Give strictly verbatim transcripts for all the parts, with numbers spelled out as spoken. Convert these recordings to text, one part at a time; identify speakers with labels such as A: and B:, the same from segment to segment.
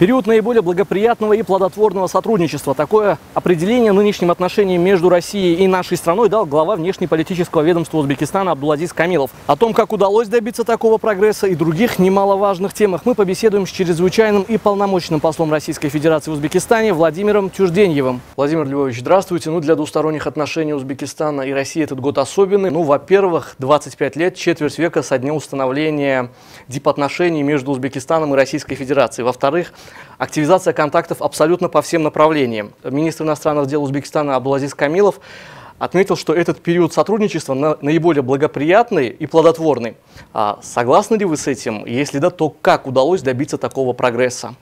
A: Период наиболее благоприятного и плодотворного сотрудничества. Такое определение нынешним отношениям между Россией и нашей страной дал глава внешнеполитического ведомства Узбекистана Абдуладиз Камилов. О том, как удалось добиться такого прогресса и других немаловажных темах, мы побеседуем с чрезвычайным и полномочным послом Российской Федерации в Узбекистане Владимиром Тюжденьевым. Владимир Львович, здравствуйте. Ну, для двусторонних отношений Узбекистана и России этот год особенный. Ну, во-первых, двадцать пять лет, четверть века со дня установления дипотношений между Узбекистаном и Российской Федерацией. Во-вторых, активизация контактов абсолютно по всем направлениям. Министр иностранных дел Узбекистана Абдуладиз Камилов отметил, что этот период сотрудничества на, наиболее благоприятный и плодотворный. А согласны ли вы с этим? Если да, то как удалось добиться такого прогресса?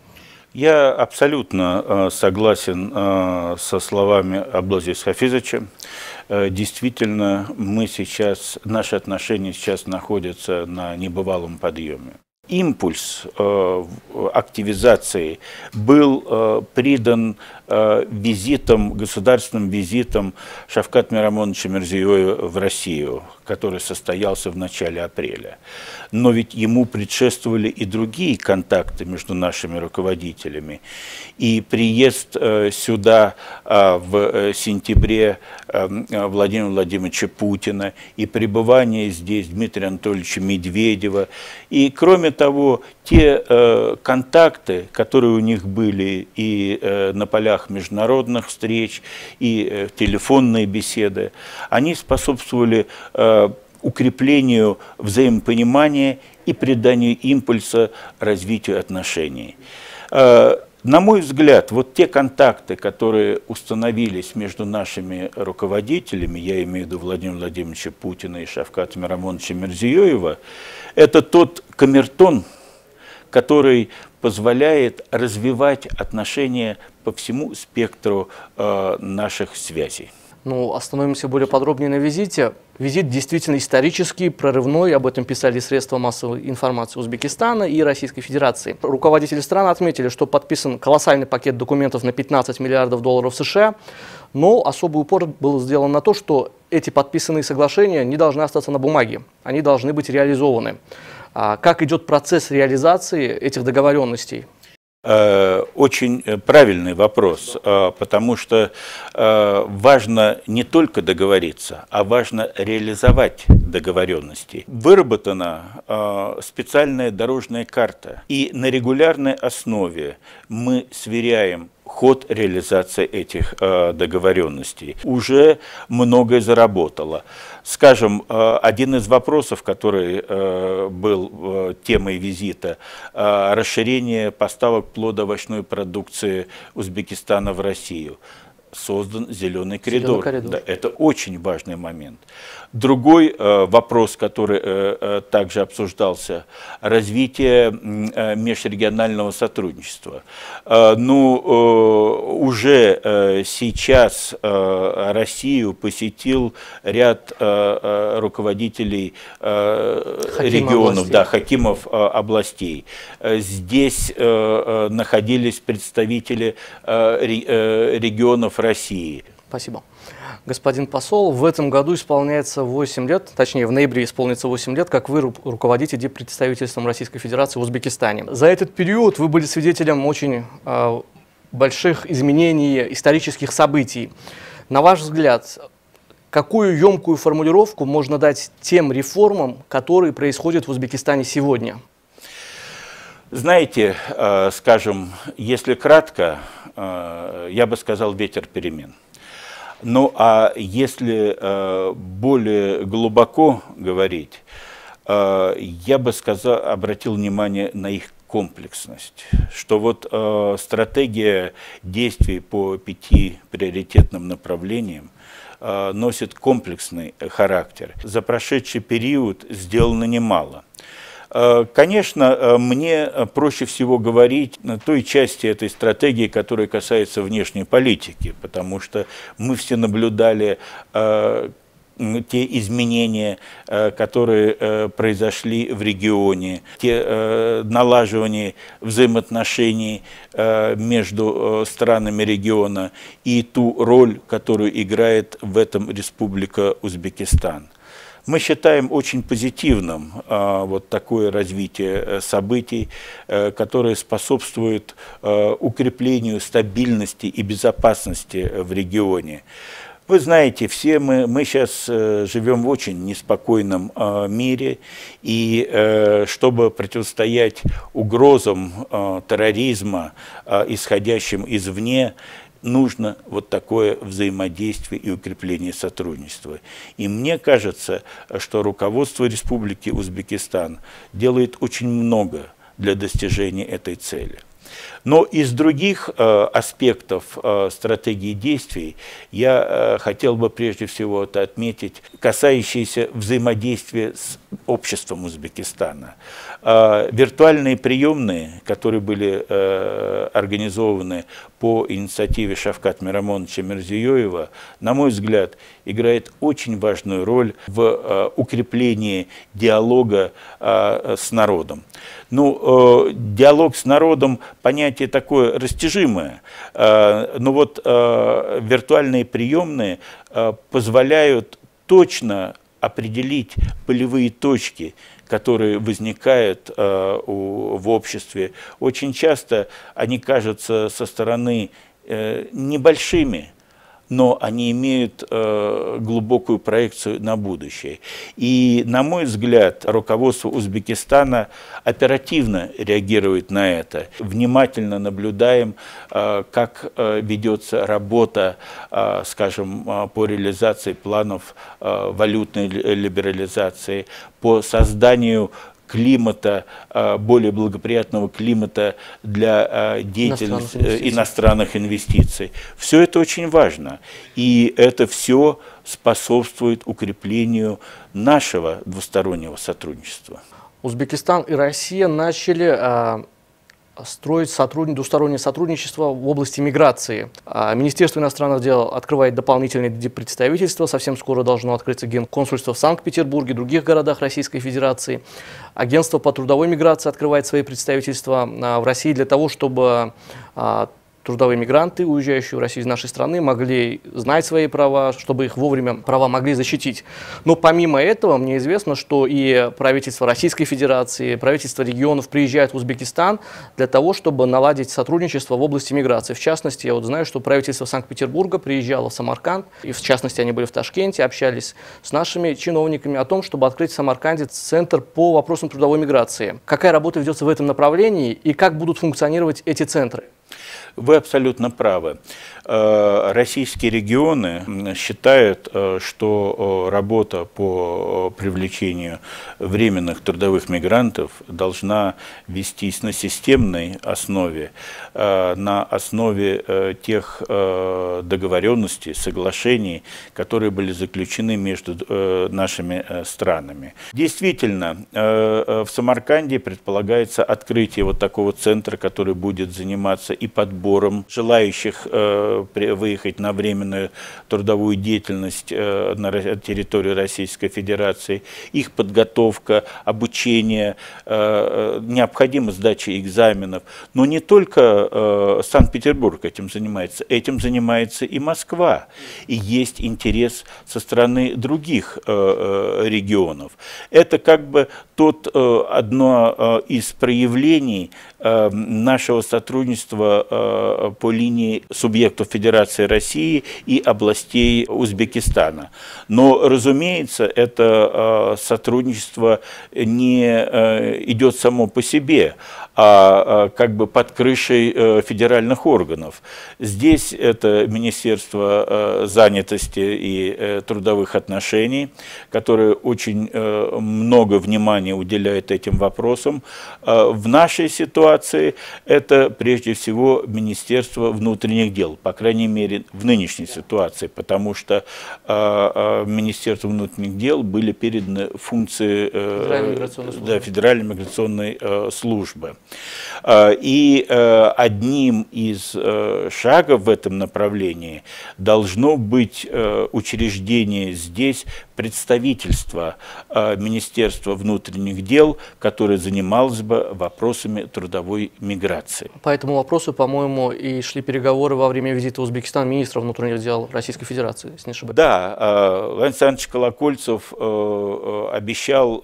B: Я абсолютно э, согласен э, со словами Абдуладиза Хафизовича. Э, действительно, мы сейчас, наши отношения сейчас находятся на небывалом подъеме. Импульс э, активизации был э, придан э, визитом, государственным визитом Шавката Мирамоновича Мирзиёева в Россию, который состоялся в начале апреля. Но ведь ему предшествовали и другие контакты между нашими руководителями. И приезд э, сюда э, в сентябре э, Владимира Владимировича Путина, и пребывание здесь Дмитрия Анатольевича Медведева, и кроме того, те э, контакты, которые у них были и э, на полях международных встреч, и э, телефонные беседы, они способствовали э, укреплению взаимопонимания и приданию импульса развитию отношений. Э, на мой взгляд, вот те контакты, которые установились между нашими руководителями, я имею в виду Владимира Владимировича Путина и Шавката Мирамоновича Мирзиёева, это тот камертон, который позволяет развивать отношения по всему спектру э, наших связей.
A: Ну, остановимся более подробнее на визите. Визит действительно исторический, прорывной, об этом писали средства массовой информации Узбекистана и Российской Федерации. Руководители стран отметили, что подписан колоссальный пакет документов на пятнадцать миллиардов долларов США, но особый упор был сделан на то, что эти подписанные соглашения не должны остаться на бумаге, они должны быть реализованы. А как идет процесс реализации этих договоренностей?
B: Очень правильный вопрос, потому что важно не только договориться, а важно реализовать договоренности. Выработана специальная дорожная карта, и на регулярной основе мы сверяем ход реализации этих э, договоренностей. Уже многое заработало. Скажем, э, один из вопросов, который э, был э, темой визита, э, расширение поставок плодоовощной продукции Узбекистана в Россию. Создан зеленый коридор.
A: Зеленый коридор.
B: Да, это очень важный момент. Другой э, вопрос, который э, э, также обсуждался, развитие э, межрегионального сотрудничества. Э, ну, э, уже э, сейчас э, Россию посетил ряд э, э, руководителей э, регионов, да, хакимов э, областей. Э, здесь э, э, находились представители э, э, регионов России.
A: Спасибо. Господин посол, в этом году исполняется восемь лет, точнее в ноябре исполнится восемь лет, как вы руководите диппредставительством Российской Федерации в Узбекистане. За этот период вы были свидетелем очень э, больших изменений исторических событий. На ваш взгляд, какую емкую формулировку можно дать тем реформам, которые происходят в Узбекистане сегодня?
B: Знаете, э, скажем, если кратко, э, я бы сказал ветер перемен. Ну а если э, более глубоко говорить, э, я бы сказал, обратил внимание на их комплексность, что вот э, стратегия действий по пяти приоритетным направлениям э, носит комплексный характер. За прошедший период сделано немало. Конечно, мне проще всего говорить на той части этой стратегии, которая касается внешней политики, потому что мы все наблюдали э, те изменения, э, которые э, произошли в регионе, те э, налаживания взаимоотношений э, между э, странами региона и ту роль, которую играет в этом Республика Узбекистан. Мы считаем очень позитивным э, вот такое развитие событий, э, которое способствует э, укреплению стабильности и безопасности в регионе. Вы знаете, все мы, мы сейчас э, живем в очень неспокойном э, мире, и э, чтобы противостоять угрозам э, терроризма, э, исходящим извне, нужно вот такое взаимодействие и укрепление сотрудничества. И мне кажется, что руководство Республики Узбекистан делает очень много для достижения этой цели. Но из других э, аспектов э, стратегии действий я э, хотел бы прежде всего это отметить, касающиеся взаимодействия с обществом Узбекистана. Э, виртуальные приемные, которые были э, организованы по инициативе Шавката Мирамоновича Мирзиёева, на мой взгляд, играет очень важную роль в э, укреплении диалога э, с народом. Ну, э, диалог с народом – понятие такое растяжимое, э, но вот э, виртуальные приемные э, позволяют точно определить болевые точки, которые возникают э, у, в обществе. Очень часто они кажутся со стороны э, небольшими, но они имеют э, глубокую проекцию на будущее. И, на мой взгляд, руководство Узбекистана оперативно реагирует на это. Внимательно наблюдаем, э, как э, ведется работа, э, скажем, э, по реализации планов э, валютной либерализации, по созданию климата, более благоприятного климата для деятельности иностранных инвестиций. иностранных инвестиций. Все это очень важно. И это все способствует укреплению нашего двустороннего сотрудничества.
A: Узбекистан и Россия начали строить сотруд... двустороннее сотрудничество в области миграции. Министерство иностранных дел открывает дополнительные представительства. Совсем скоро должно открыться генконсульство в Санкт-Петербурге и других городах Российской Федерации. Агентство по трудовой миграции открывает свои представительства в России для того, чтобы трудовые мигранты, уезжающие в Россию из нашей страны, могли знать свои права, чтобы их вовремя права могли защитить. Но помимо этого, мне известно, что и правительство Российской Федерации, правительство регионов приезжают в Узбекистан для того, чтобы наладить сотрудничество в области миграции. В частности, я вот знаю, что правительство Санкт-Петербурга приезжало в Самарканд, и в частности, они были в Ташкенте, общались с нашими чиновниками о том, чтобы открыть в Самарканде центр по вопросам трудовой миграции. Какая работа ведется в этом направлении и как будут функционировать эти центры?
B: Вы абсолютно правы. Российские регионы считают, что работа по привлечению временных трудовых мигрантов должна вестись на системной основе, на основе тех договоренностей, соглашений, которые были заключены между нашими странами. Действительно, в Самарканде предполагается открытие вот такого центра, который будет заниматься и подбором желающих выехать на временную трудовую деятельность на территории Российской Федерации, их подготовка, обучение, необходимость сдачи экзаменов. Но не только Санкт-Петербург этим занимается, этим занимается и Москва. И есть интерес со стороны других регионов. Это как бы тот одно из проявлений нашего сотрудничества по линии субъектов Федерации России и областей Узбекистана. Но, разумеется, это сотрудничество не идет само по себе, а как бы под крышей федеральных органов. Здесь это Министерство занятости и трудовых отношений, которое очень много внимания уделяет этим вопросам. В нашей ситуации это прежде всего Министерство внутренних дел, по крайней мере в нынешней ситуации, потому что Министерству внутренних дел были переданы функции Федеральной миграционной службы. Да, Федеральной миграционной службы. И одним из шагов в этом направлении должно быть учреждение здесь представительство э, Министерства внутренних дел, которое занималось бы вопросами трудовой миграции.
A: По этому вопросу, по-моему, и шли переговоры во время визита в Узбекистан министра внутренних дел Российской Федерации, если не ошибаюсь.
B: Да, э, Владимир Александрович Колокольцев э, обещал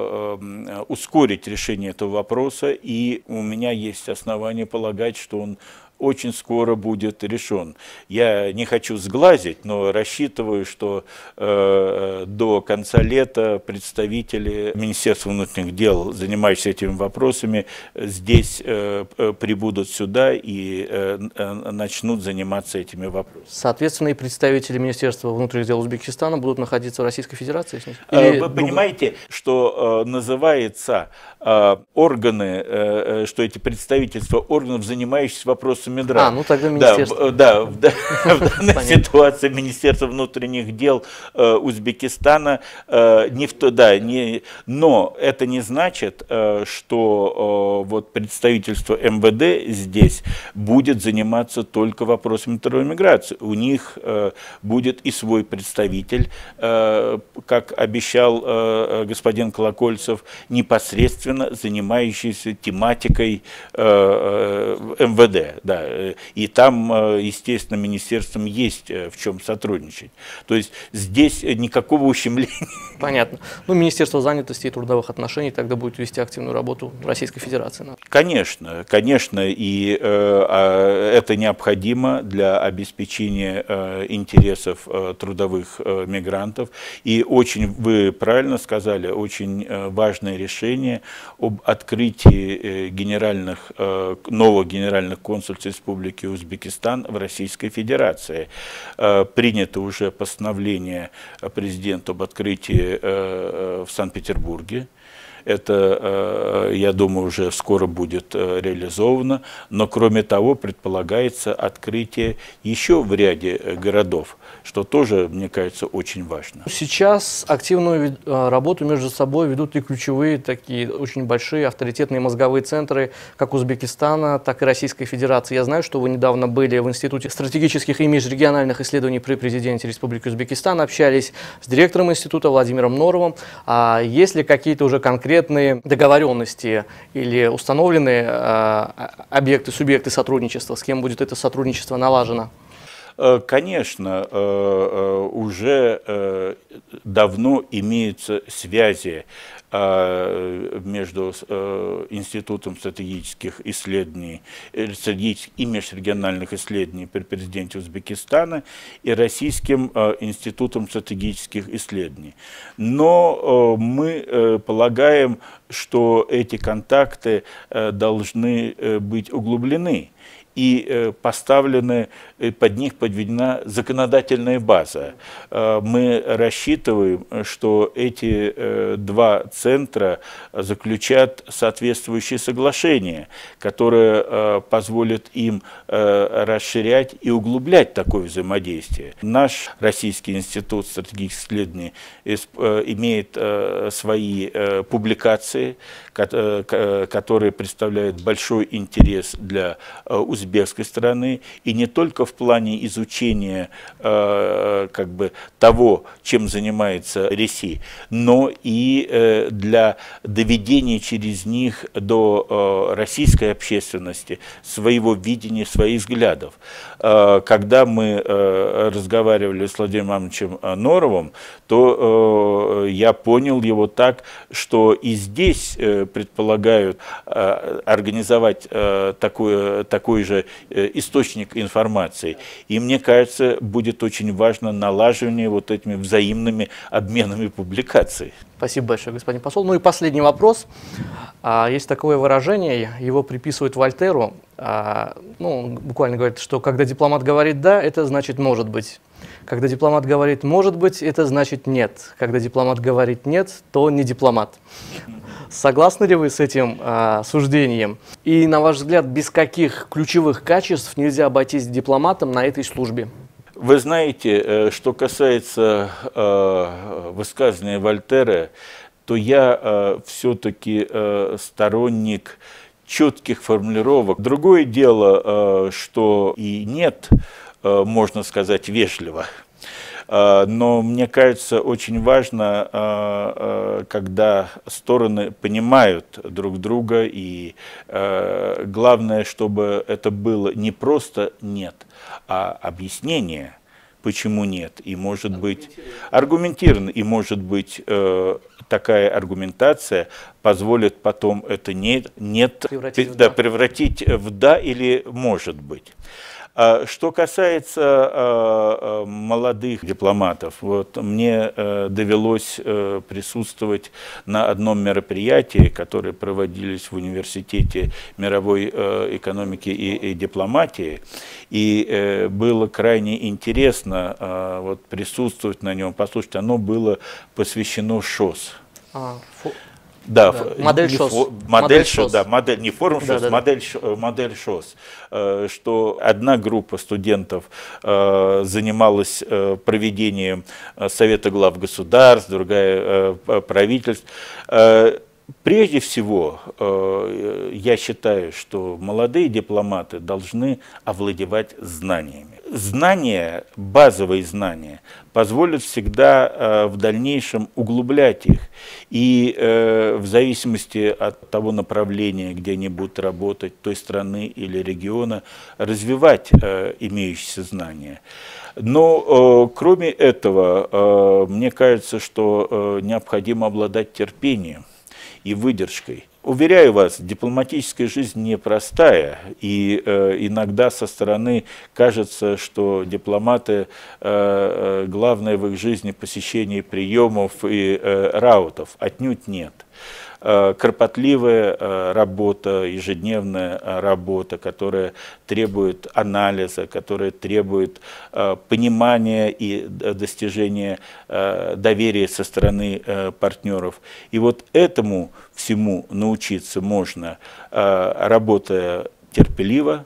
B: э, ускорить решение этого вопроса, и у меня есть основания полагать, что он очень скоро будет решен. Я не хочу сглазить, но рассчитываю, что э, до конца лета представители Министерства внутренних дел, занимающиеся этими вопросами, здесь э, прибудут сюда и э, начнут заниматься этими вопросами.
A: Соответственно, и представители Министерства внутренних дел Узбекистана будут находиться в Российской Федерации?
B: Или Вы понимаете, что э, называется э, органы, э, что эти представительства органов, занимающихся вопросами Медра.
A: А, ну тогда министерство.
B: Да, да, в данной ситуации Министерство внутренних дел э, Узбекистана э, не в то, да, не, но это не значит, э, что э, вот представительство эм вэ дэ здесь будет заниматься только вопросами трудовой миграции. У них э, будет и свой представитель, э, как обещал э, господин Колокольцев, непосредственно занимающийся тематикой э, э, эм вэ дэ, да. И там, естественно, министерством есть в чем сотрудничать. То есть здесь никакого ущемления.
A: Понятно. Ну, Министерство занятости и трудовых отношений тогда будет вести активную работу в Российской Федерации.
B: Конечно, конечно, и э, это необходимо для обеспечения э, интересов э, трудовых э, мигрантов. И очень, вы правильно сказали, очень э, важное решение об открытии э, генеральных, э, новых генеральных консульств Республики Узбекистан в Российской Федерации. Э, принято уже постановление президента об открытии в Санкт-Петербурге. Это, я думаю, уже скоро будет реализовано. Но, кроме того, предполагается открытие еще в ряде городов, что тоже, мне кажется, очень важно.
A: Сейчас активную работу между собой ведут и ключевые, такие очень большие авторитетные мозговые центры как Узбекистана, так и Российской Федерации. Я знаю, что вы недавно были в Институте стратегических и межрегиональных исследований при президенте Республики Узбекистан, общались с директором института Владимиром Норовым. А есть ли какие-то уже конкретные договоренности или установленные э, объекты, субъекты сотрудничества, с кем будет это сотрудничество налажено?
B: Конечно, уже давно имеются связи между Институтом стратегических исследований стратегических и межрегиональных исследований при президенте Узбекистана и Российским институтом стратегических исследований. Но мы полагаем, что эти контакты должны быть углублены и поставлены, под них подведена законодательная база. Мы рассчитываем, что эти два центра заключат соответствующие соглашения, которые позволят им расширять и углублять такое взаимодействие. Наш Российский институт стратегических исследований имеет свои публикации, которые представляют большой интерес для узбекской стороны, и не только в плане изучения э, как бы того, чем занимается Россия, но и э, для доведения через них до э, российской общественности своего видения, своих взглядов. Э, когда мы э, разговаривали с Владимиром Ивановичем Норовым, то э, я понял его так, что и здесь э, предполагают э, организовать э, такое, такой же э, источник информации. И мне кажется, будет очень важно налаживание вот этими взаимными обменами публикаций.
A: Спасибо большое, господин посол. Ну и последний вопрос. Есть такое выражение, его приписывают Вольтеру. Ну, он буквально говорит, что когда дипломат говорит «да», это значит «может быть». Когда дипломат говорит «может быть», это значит «нет». Когда дипломат говорит «нет», то он не дипломат. Согласны ли вы с этим а, суждением? И, на ваш взгляд, без каких ключевых качеств нельзя обойтись дипломатом на этой службе?
B: Вы знаете, что касается э, высказывания Вольтера, то я э, все-таки э, сторонник четких формулировок. Другое дело, э, что и нет, э, можно сказать, вежливо. Но мне кажется, очень важно, когда стороны понимают друг друга, и главное, чтобы это было не просто «нет», а объяснение, почему нет, и может быть аргументированно, и может быть э, такая аргументация позволит потом это нет, нет
A: превратить,
B: да,
A: в да.
B: превратить в да или может быть. Что касается молодых дипломатов, вот мне довелось присутствовать на одном мероприятии, которое проводились в Университете мировой экономики и дипломатии, и было крайне интересно вот присутствовать на нем, послушать. Оно было посвящено ШОС.
A: А, фу...
B: Да,
A: да. Модель ШОС.
B: Фо, модель,
A: модель
B: ШОС, да, модель, не форум ШОС, да, да, модель, да. модель ШОС. Что одна группа студентов занималась проведением Совета глав государств, другая правительств. Прежде всего, я считаю, что молодые дипломаты должны овладевать знаниями. Знания, базовые знания, позволят всегда в дальнейшем углублять их. И в зависимости от того направления, где они будут работать, той страны или региона, развивать имеющиеся знания. Но кроме этого, мне кажется, что необходимо обладать терпением и выдержкой. Уверяю вас, дипломатическая жизнь непростая, и э, иногда со стороны кажется, что дипломаты, э, главное в их жизни посещение приемов и э, раутов. Отнюдь нет. Кропотливая работа, ежедневная работа, которая требует анализа, которая требует понимания и достижения доверия со стороны партнеров. И вот этому всему научиться можно, работая терпеливо,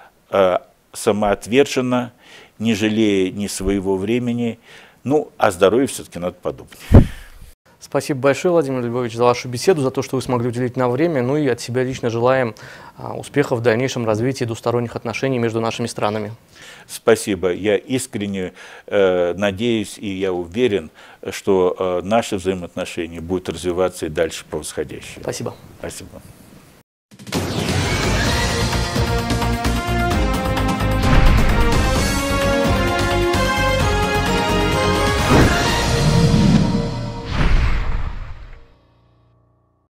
B: самоотверженно, не жалея ни своего времени. Ну, о здоровье все-таки надо подумать.
A: Спасибо большое, Владимир Львович, за вашу беседу, за то, что вы смогли уделить нам время. Ну и от себя лично желаем а, успехов в дальнейшем развитии двусторонних отношений между нашими странами.
B: Спасибо. Я искренне э, надеюсь и я уверен, что э, наши взаимоотношения будут развиваться и дальше по восходящей.
A: Спасибо.
B: Спасибо.